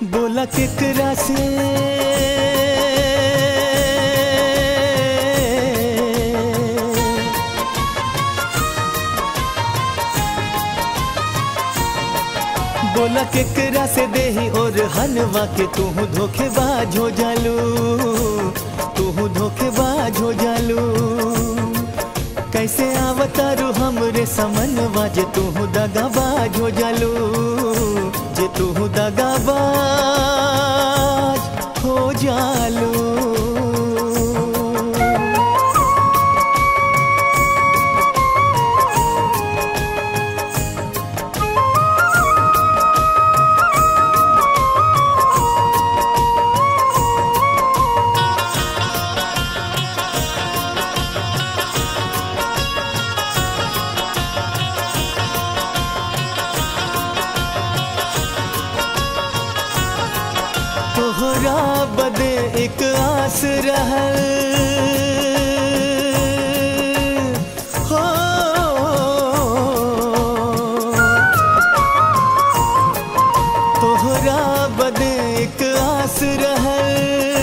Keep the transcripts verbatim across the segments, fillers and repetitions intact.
बोला केकरा से बोला केकरा से देही और हनवा के तू धोखेबाज हो जालू, तू धोखेबाज हो जालू। कैसे आवतारू हमरे समनवा जे तू दगाबाज हो जालू, जे तू दगाबाज हो जालू। तोहरा बदे एक आस रहल हो, तोहरा बदे एक आस रहल,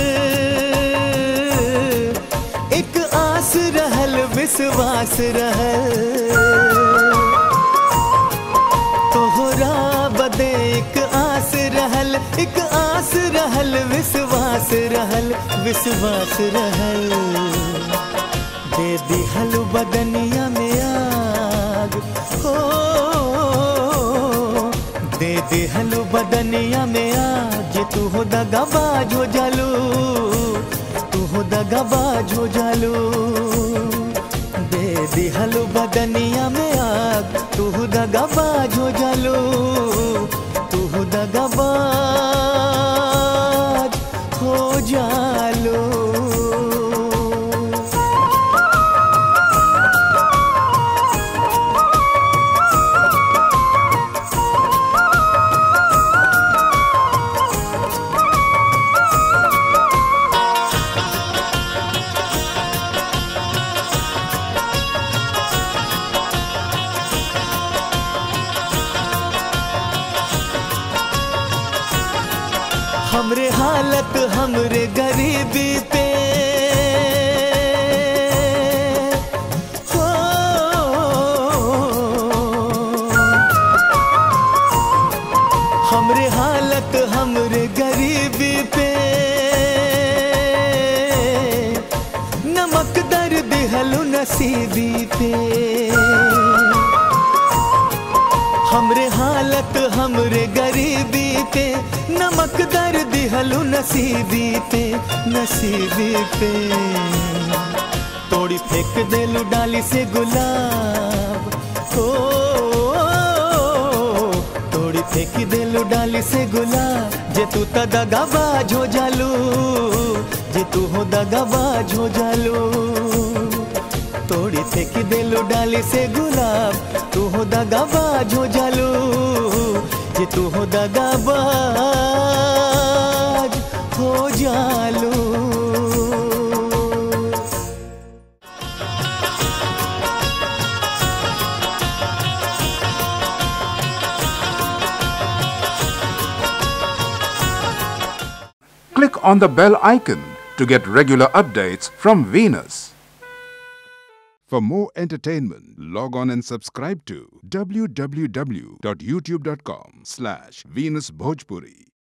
एक आस रहल विश्वास रहल। तोहरा बदे एक आस रहल, एक आस रहल विश्वास रहल, विश्वास रहल। दे दिहल बदनिया में आग हो, दे दिहल बदनिया में आग। जे तू हो दगाबाज हो जालू, तू हो दगाबाज हो जालू। दे दिहल बदनिया में आग, तू हो दगाबाज हो जालू, तू हो दगाबाज हो जालू। हमरे हालत हमरे गरीबी पे हो, हमरे हालत हमरे गरीबी पे नमक दर दिहलु नसीबी पे। हमरे हालत हमरे गरीबी पे नमक दर दिहलु नसीबी पे, नसीबी पे। तोड़ी फेंक देलू डाली से गुलाब हो, तोड़ी फेंक देलू डाली से गुलाब। जे तू त दगाबाज हो जालू, जे तू हो दगाबाज हो जालू। तोड़ी फेंक देलू डाली से गुलाब, तू हो दगाबाज हो जालू, जे तू हो दगाबाज हो जालू। Click on the bell icon to get regular updates from Venus. For more entertainment, log on and subscribe to w w w dot youtube dot com slash Venus Bhojpuri.